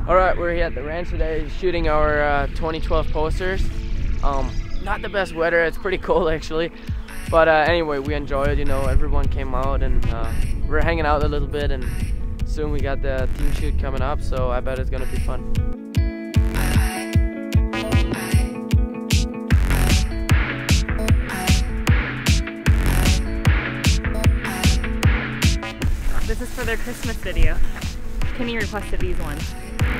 Alright, we're here at the ranch today shooting our 2012 posters. Not the best weather, it's pretty cold actually. But anyway, we enjoyed, you know, everyone came out and we're hanging out a little bit, and soon we got the team shoot coming up, so I bet it's gonna be fun. This is for their Christmas video. Kenny requested these ones.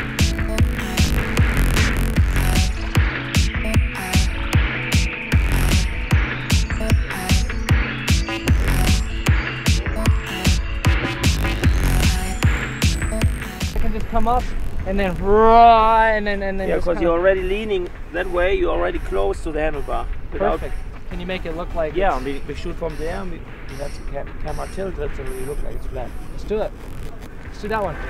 You can just come up and then and then yeah, because you're already leaning that way, you're already close to the handlebar. Perfect. Can you make it look like? Yeah, we shoot from there. We have the camera tilted so we look like it's flat. Let's do it. Let's do that one.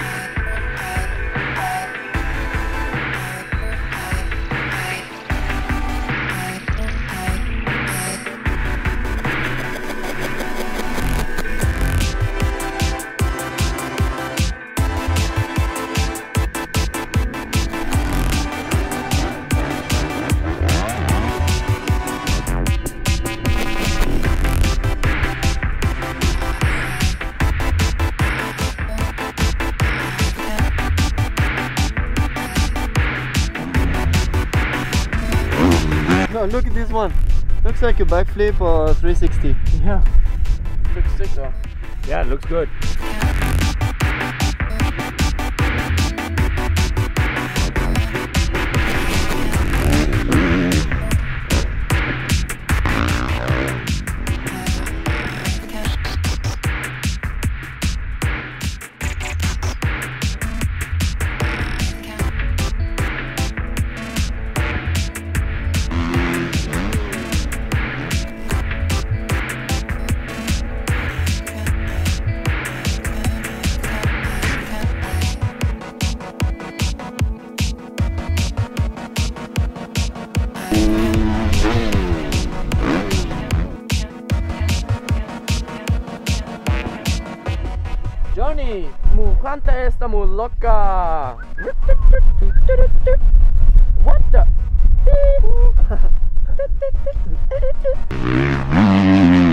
No, look at this one. Looks like a backflip or 360. Yeah. Looks sick though. Yeah, it looks good. Johnny, cuánta está muy loca. What the?